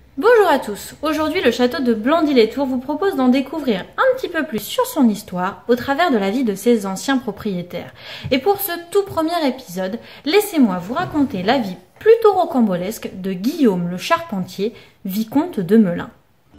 Bonjour à tous, aujourd'hui le château de Blandy-les-Tours vous propose d'en découvrir un petit peu plus sur son histoire au travers de la vie de ses anciens propriétaires. Et pour ce tout premier épisode, laissez-moi vous raconter la vie plutôt rocambolesque de Guillaume le Charpentier, vicomte de Melun.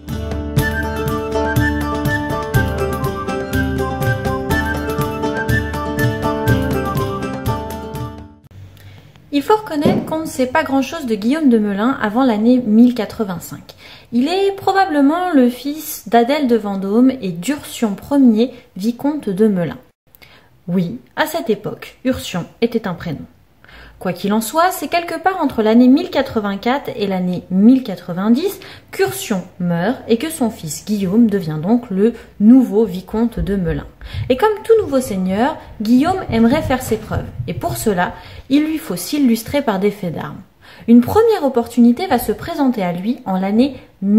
Il faut reconnaître qu'on ne sait pas grand-chose de Guillaume de Melun avant l'année 1085. Il est probablement le fils d'Adèle de Vendôme et d'Ursion Ier, vicomte de Melun. Oui, à cette époque, Ursion était un prénom. Quoi qu'il en soit, c'est quelque part entre l'année 1084 et l'année 1090 qu'Ursion meurt et que son fils Guillaume devient donc le nouveau vicomte de Melun. Et comme tout nouveau seigneur, Guillaume aimerait faire ses preuves. Et pour cela, il lui faut s'illustrer par des faits d'armes. Une première opportunité va se présenter à lui en l'année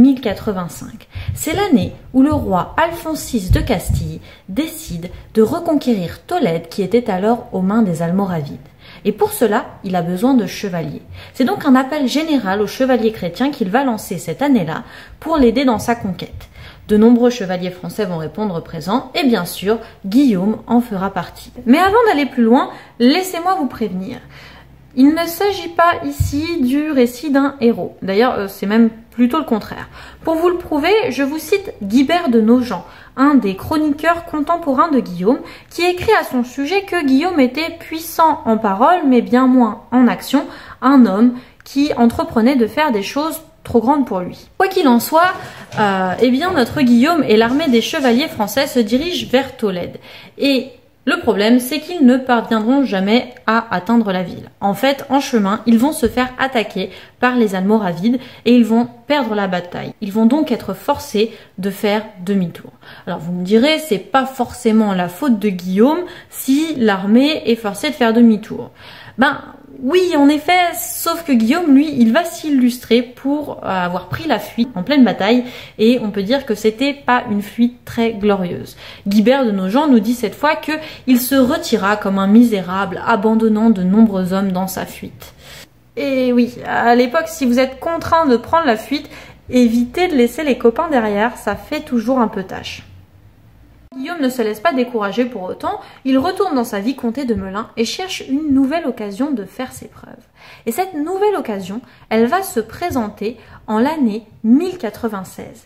1085. C'est l'année où le roi Alphonse VI de Castille décide de reconquérir Tolède qui était alors aux mains des Almoravides. Et pour cela, il a besoin de chevaliers. C'est donc un appel général aux chevaliers chrétiens qu'il va lancer cette année-là pour l'aider dans sa conquête. De nombreux chevaliers français vont répondre présents et bien sûr, Guillaume en fera partie. Mais avant d'aller plus loin, laissez-moi vous prévenir. Il ne s'agit pas ici du récit d'un héros. D'ailleurs, c'est même plutôt le contraire. Pour vous le prouver, je vous cite Guibert de Nogent, un des chroniqueurs contemporains de Guillaume, qui écrit à son sujet que Guillaume était puissant en parole, mais bien moins en action, un homme qui entreprenait de faire des choses trop grandes pour lui. Quoi qu'il en soit, eh bien notre Guillaume et l'armée des chevaliers français se dirigent vers Tolède. Et le problème, c'est qu'ils ne parviendront jamais à atteindre la ville. En fait, en chemin, ils vont se faire attaquer par les Almoravides et ils vont perdre la bataille. Ils vont donc être forcés de faire demi-tour. Alors vous me direz, c'est pas forcément la faute de Guillaume si l'armée est forcée de faire demi-tour. Ben oui, en effet, sauf que Guillaume, lui, il va s'illustrer pour avoir pris la fuite en pleine bataille et on peut dire que c'était pas une fuite très glorieuse. Guibert de Nogent nous dit cette fois qu'il se retira comme un misérable, abandonnant de nombreux hommes dans sa fuite. Et oui, à l'époque, si vous êtes contraint de prendre la fuite, évitez de laisser les copains derrière, ça fait toujours un peu tâche. Guillaume ne se laisse pas décourager pour autant, il retourne dans sa vicomté de Melun et cherche une nouvelle occasion de faire ses preuves. Et cette nouvelle occasion, elle va se présenter en l'année 1096.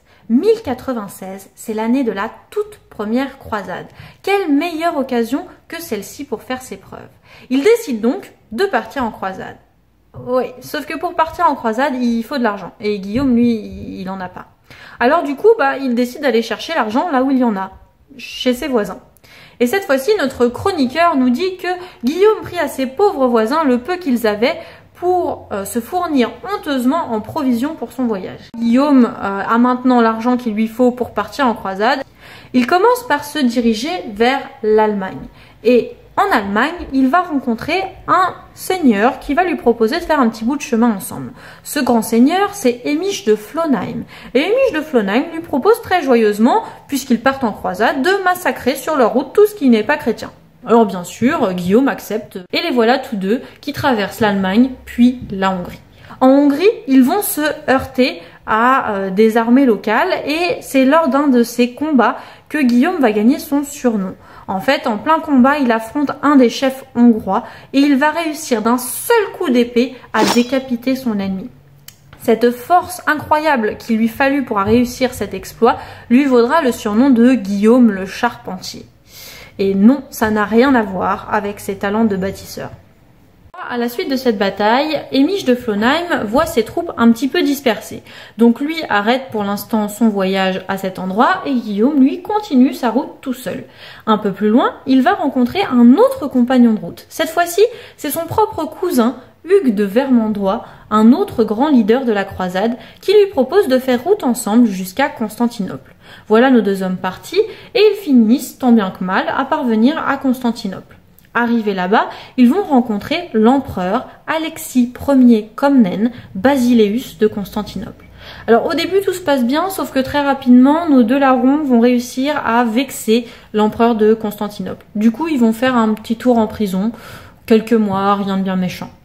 1096, c'est l'année de la toute première croisade. Quelle meilleure occasion que celle-ci pour faire ses preuves. Il décide donc de partir en croisade. Oui, sauf que pour partir en croisade, il faut de l'argent. Et Guillaume, lui, il en a pas. Alors du coup, il décide d'aller chercher l'argent là où il y en a. Chez ses voisins. Et cette fois-ci, notre chroniqueur nous dit que Guillaume prit à ses pauvres voisins le peu qu'ils avaient pour se fournir honteusement en provisions pour son voyage. Guillaume a maintenant l'argent qu'il lui faut pour partir en croisade. Il commence par se diriger vers l'Allemagne. Et en Allemagne, il va rencontrer un seigneur qui va lui proposer de faire un petit bout de chemin ensemble. Ce grand seigneur, c'est Émich de Flonheim. Et Émich de Flonheim lui propose très joyeusement, puisqu'ils partent en croisade, de massacrer sur leur route tout ce qui n'est pas chrétien. Alors bien sûr, Guillaume accepte, et les voilà tous deux qui traversent l'Allemagne, puis la Hongrie. En Hongrie, ils vont se heurter à des armées locales, et c'est lors d'un de ces combats que Guillaume va gagner son surnom. En fait, en plein combat, il affronte un des chefs hongrois et il va réussir d'un seul coup d'épée à décapiter son ennemi. Cette force incroyable qu'il lui fallut pour réussir cet exploit lui vaudra le surnom de Guillaume le Charpentier. Et non, ça n'a rien à voir avec ses talents de bâtisseur. À la suite de cette bataille, Émich de Flonheim voit ses troupes un petit peu dispersées. Donc lui arrête pour l'instant son voyage à cet endroit et Guillaume, lui, continue sa route tout seul. Un peu plus loin, il va rencontrer un autre compagnon de route. Cette fois-ci, c'est son propre cousin, Hugues de Vermandois, un autre grand leader de la croisade, qui lui propose de faire route ensemble jusqu'à Constantinople. Voilà nos deux hommes partis et ils finissent, tant bien que mal, à parvenir à Constantinople. Arrivés là-bas, ils vont rencontrer l'empereur Alexis Ier Comnène, Basileus de Constantinople. Alors au début tout se passe bien, sauf que très rapidement nos deux larrons vont réussir à vexer l'empereur de Constantinople. Du coup ils vont faire un petit tour en prison, quelques mois, rien de bien méchant.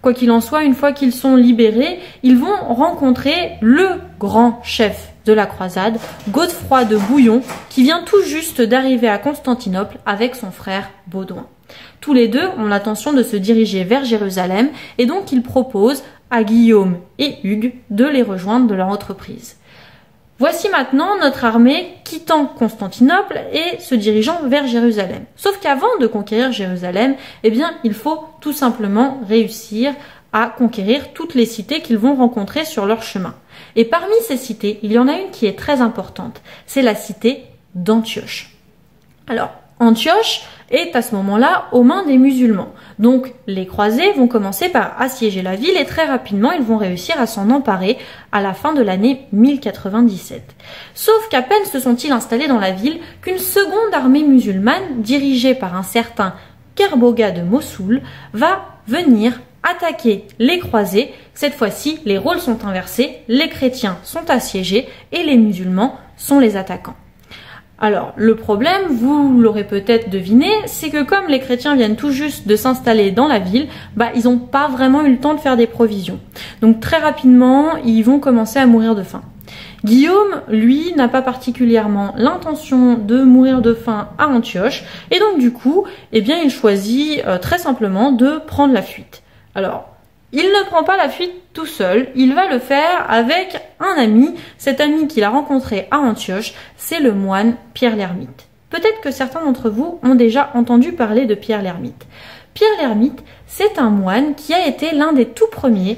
Quoi qu'il en soit, une fois qu'ils sont libérés, ils vont rencontrer le grand chef de la croisade, Godefroy de Bouillon, qui vient tout juste d'arriver à Constantinople avec son frère Baudouin. Tous les deux ont l'intention de se diriger vers Jérusalem et donc ils proposent à Guillaume et Hugues de les rejoindre de leur entreprise. Voici maintenant notre armée quittant Constantinople et se dirigeant vers Jérusalem. Sauf qu'avant de conquérir Jérusalem, eh bien, il faut tout simplement réussir à conquérir toutes les cités qu'ils vont rencontrer sur leur chemin. Et parmi ces cités, il y en a une qui est très importante. C'est la cité d'Antioche. Alors, Antioche est à ce moment-là aux mains des musulmans. Donc les croisés vont commencer par assiéger la ville et très rapidement ils vont réussir à s'en emparer à la fin de l'année 1097. Sauf qu'à peine se sont-ils installés dans la ville qu'une seconde armée musulmane dirigée par un certain Kerboga de Mossoul va venir attaquer les croisés. Cette fois-ci, les rôles sont inversés, les chrétiens sont assiégés et les musulmans sont les attaquants. Alors, le problème, vous l'aurez peut-être deviné, c'est que comme les chrétiens viennent tout juste de s'installer dans la ville, ils n'ont pas vraiment eu le temps de faire des provisions. Donc très rapidement, ils vont commencer à mourir de faim. Guillaume, lui, n'a pas particulièrement l'intention de mourir de faim à Antioche, et donc du coup, il choisit très simplement de prendre la fuite. Alors, il ne prend pas la fuite tout seul, il va le faire avec un ami. Cet ami qu'il a rencontré à Antioche, c'est le moine Pierre l'Ermite. Peut-être que certains d'entre vous ont déjà entendu parler de Pierre l'Ermite. Pierre l'Ermite, c'est un moine qui a été l'un des tout premiers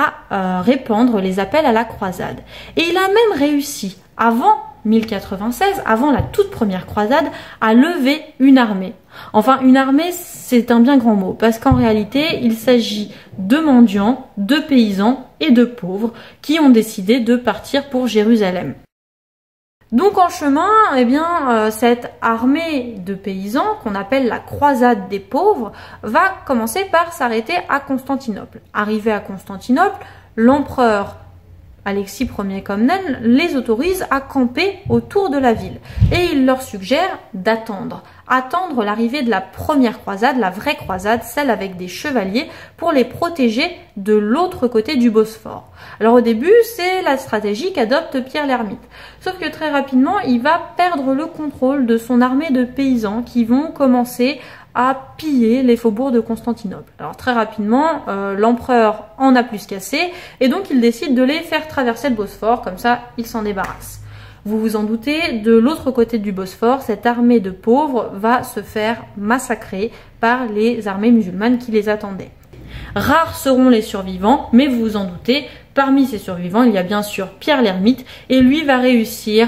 à répandre les appels à la croisade. Et il a même réussi, avant 1096, avant la toute première croisade, à lever une armée. Enfin, une armée, c'est un bien grand mot, parce qu'en réalité, il s'agit de mendiants, de paysans et de pauvres qui ont décidé de partir pour Jérusalem. Donc en chemin, cette armée de paysans, qu'on appelle la croisade des pauvres, va commencer par s'arrêter à Constantinople. Arrivé à Constantinople, l'empereur Alexis Ier Comnène les autorise à camper autour de la ville et il leur suggère d'attendre l'arrivée de la première croisade, la vraie croisade, celle avec des chevaliers pour les protéger de l'autre côté du Bosphore. Alors au début, c'est la stratégie qu'adopte Pierre l'Ermite. Sauf que très rapidement, il va perdre le contrôle de son armée de paysans qui vont commencer à piller les faubourgs de Constantinople. Alors très rapidement, l'empereur en a plus qu'assez et donc il décide de les faire traverser le Bosphore, comme ça il s'en débarrasse. Vous vous en doutez, de l'autre côté du Bosphore, cette armée de pauvres va se faire massacrer par les armées musulmanes qui les attendaient. Rares seront les survivants, mais vous vous en doutez, parmi ces survivants, il y a bien sûr Pierre l'Ermite et lui va réussir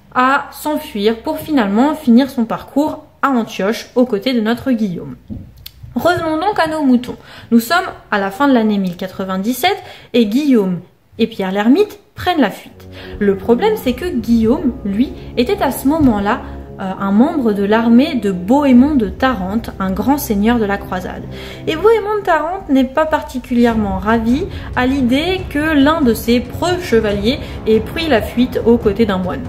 à s'enfuir pour finalement finir son parcours à Antioche, aux côtés de notre Guillaume. Revenons donc à nos moutons. Nous sommes à la fin de l'année 1097 et Guillaume et Pierre l'Ermite prennent la fuite. Le problème, c'est que Guillaume, lui, était à ce moment-là un membre de l'armée de Bohémond de Tarente, un grand seigneur de la croisade. Et Bohémond de Tarente n'est pas particulièrement ravi à l'idée que l'un de ses preux chevaliers ait pris la fuite aux côtés d'un moine.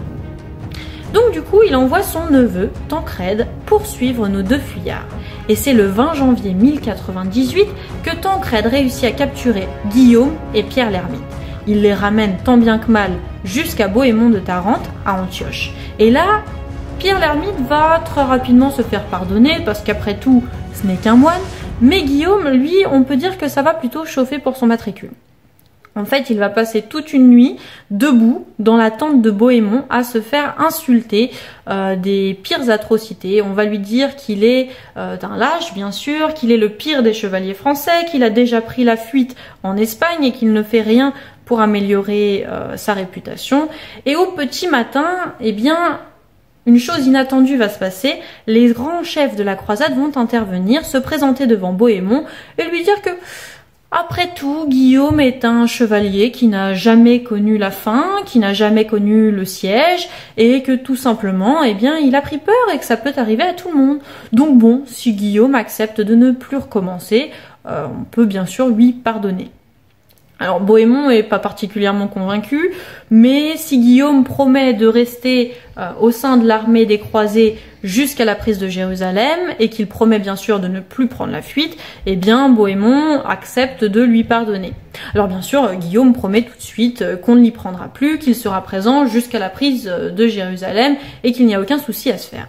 Donc du coup, il envoie son neveu, Tancrède, poursuivre nos deux fuyards. Et c'est le 20 janvier 1098 que Tancrède réussit à capturer Guillaume et Pierre l'Ermite. Il les ramène tant bien que mal jusqu'à Bohémond de Tarente, à Antioche. Et là, Pierre l'Ermite va très rapidement se faire pardonner, parce qu'après tout, ce n'est qu'un moine. Mais Guillaume, lui, on peut dire que ça va plutôt chauffer pour son matricule. En fait, il va passer toute une nuit debout dans la tente de Bohémond à se faire insulter des pires atrocités. On va lui dire qu'il est d'un lâche, bien sûr, qu'il est le pire des chevaliers français, qu'il a déjà pris la fuite en Espagne et qu'il ne fait rien pour améliorer sa réputation. Et au petit matin, une chose inattendue va se passer. Les grands chefs de la croisade vont intervenir, se présenter devant Bohémond et lui dire que après tout, Guillaume est un chevalier qui n'a jamais connu la faim, qui n'a jamais connu le siège, et que tout simplement, il a pris peur et que ça peut arriver à tout le monde. Donc bon, si Guillaume accepte de ne plus recommencer, on peut bien sûr lui pardonner. Alors Bohémond est pas particulièrement convaincu, mais si Guillaume promet de rester au sein de l'armée des croisés jusqu'à la prise de Jérusalem et qu'il promet bien sûr de ne plus prendre la fuite, eh bien Bohémond accepte de lui pardonner. Alors bien sûr, Guillaume promet tout de suite qu'on ne l'y prendra plus, qu'il sera présent jusqu'à la prise de Jérusalem et qu'il n'y a aucun souci à se faire.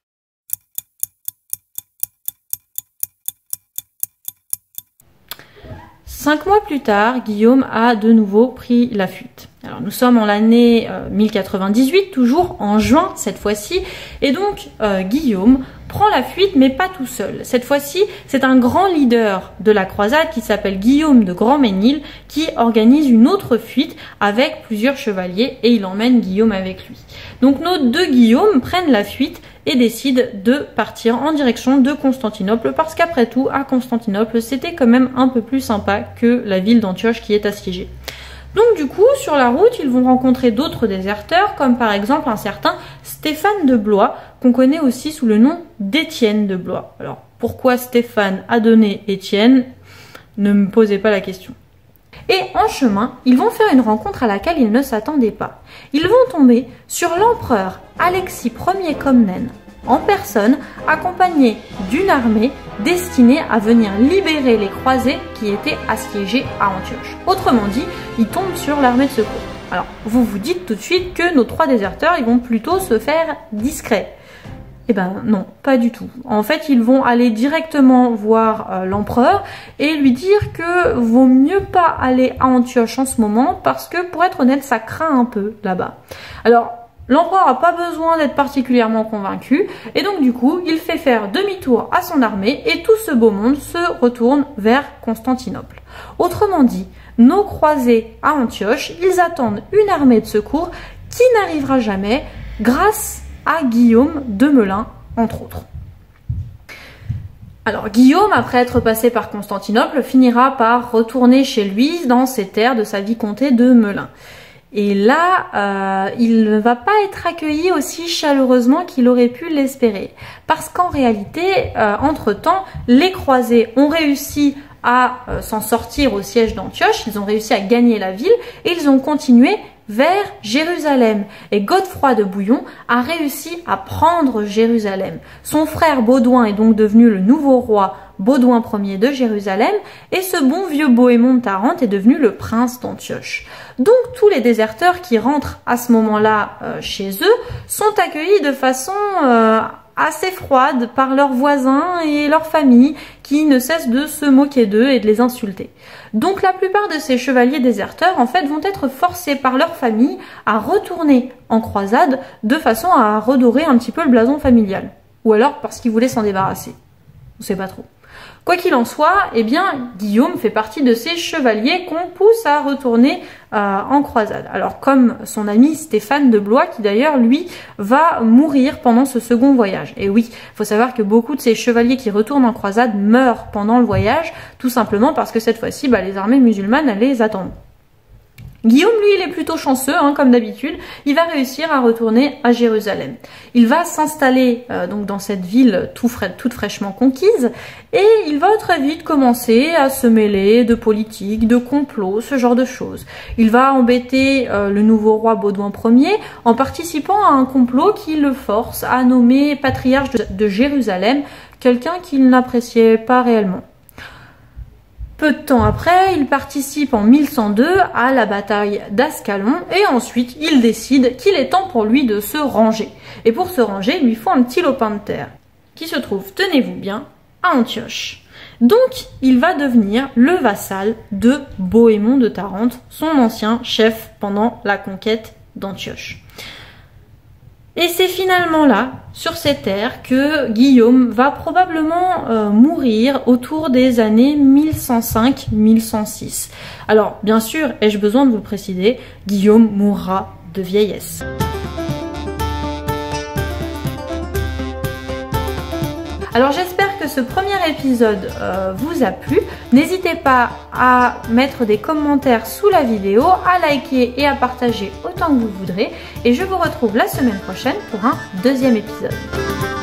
Cinq mois plus tard, Guillaume a de nouveau pris la fuite. Alors nous sommes en l'année 1098, toujours en juin cette fois-ci, et donc Guillaume prend la fuite, mais pas tout seul. Cette fois-ci, c'est un grand leader de la croisade qui s'appelle Guillaume de Grandmesnil qui organise une autre fuite avec plusieurs chevaliers et il emmène Guillaume avec lui. Donc nos deux Guillaume prennent la fuite et décident de partir en direction de Constantinople parce qu'après tout, à Constantinople, c'était quand même un peu plus sympa que la ville d'Antioche qui est assiégée. Donc du coup, sur la route, ils vont rencontrer d'autres déserteurs, comme par exemple un certain Stéphane de Blois, qu'on connaît aussi sous le nom d'Étienne de Blois. Alors, pourquoi Stéphane a donné Étienne? Ne me posez pas la question. Et en chemin, ils vont faire une rencontre à laquelle ils ne s'attendaient pas. Ils vont tomber sur l'empereur Alexis Ier Comnène, en personne, accompagné d'une armée destinée à venir libérer les croisés qui étaient assiégés à Antioche. Autrement dit, ils tombent sur l'armée de secours. Alors, vous vous dites tout de suite que nos trois déserteurs, ils vont plutôt se faire discrets. Eh ben non, pas du tout. En fait, ils vont aller directement voir l'empereur et lui dire que vaut mieux pas aller à Antioche en ce moment parce que, pour être honnête, ça craint un peu là-bas. Alors, l'empereur n'a pas besoin d'être particulièrement convaincu et donc du coup, il fait faire demi-tour à son armée et tout ce beau monde se retourne vers Constantinople. Autrement dit, nos croisés à Antioche, ils attendent une armée de secours qui n'arrivera jamais grâce à Guillaume de Melun, entre autres. Alors Guillaume, après être passé par Constantinople, finira par retourner chez lui dans ses terres de sa vicomté de Melun. Et là, il ne va pas être accueilli aussi chaleureusement qu'il aurait pu l'espérer. Parce qu'en réalité, entre-temps, les croisés ont réussi à s'en sortir au siège d'Antioche, ils ont réussi à gagner la ville et ils ont continué vers Jérusalem. Et Godefroy de Bouillon a réussi à prendre Jérusalem. Son frère Baudouin est donc devenu le nouveau roi Baudouin Ier de Jérusalem et ce bon vieux Bohémond de Tarente est devenu le prince d'Antioche. Donc tous les déserteurs qui rentrent à ce moment-là chez eux sont accueillis de façon assez froide par leurs voisins et leurs familles qui ne cessent de se moquer d'eux et de les insulter. Donc la plupart de ces chevaliers déserteurs en fait vont être forcés par leur famille à retourner en croisade de façon à redorer un petit peu le blason familial. Ou alors parce qu'ils voulaient s'en débarrasser. On sait pas trop. Quoi qu'il en soit, eh bien, Guillaume fait partie de ces chevaliers qu'on pousse à retourner en croisade. Alors, comme son ami Stéphane de Blois, qui d'ailleurs, lui, va mourir pendant ce second voyage. Et oui, il faut savoir que beaucoup de ces chevaliers qui retournent en croisade meurent pendant le voyage, tout simplement parce que cette fois-ci, les armées musulmanes, elles les attendent. Guillaume, lui, il est plutôt chanceux, comme d'habitude. Il va réussir à retourner à Jérusalem. Il va s'installer donc dans cette ville toute fraîchement conquise et il va très vite commencer à se mêler de politique, de complot, ce genre de choses. Il va embêter le nouveau roi Baudouin Ier en participant à un complot qui le force à nommer patriarche de Jérusalem, quelqu'un qu'il n'appréciait pas réellement. Peu de temps après, il participe en 1102 à la bataille d'Ascalon et ensuite il décide qu'il est temps pour lui de se ranger. Et pour se ranger, il lui faut un petit lopin de terre qui se trouve, tenez-vous bien, à Antioche. Donc il va devenir le vassal de Bohémond de Tarente, son ancien chef pendant la conquête d'Antioche. Et c'est finalement là, sur ces terres, que Guillaume va probablement mourir autour des années 1105-1106. Alors, bien sûr, ai-je besoin de vous le préciser, Guillaume mourra de vieillesse. Alors j'espère que ce premier épisode vous a plu. N'hésitez pas à mettre des commentaires sous la vidéo, à liker et à partager autant que vous voudrez. Et je vous retrouve la semaine prochaine pour un deuxième épisode.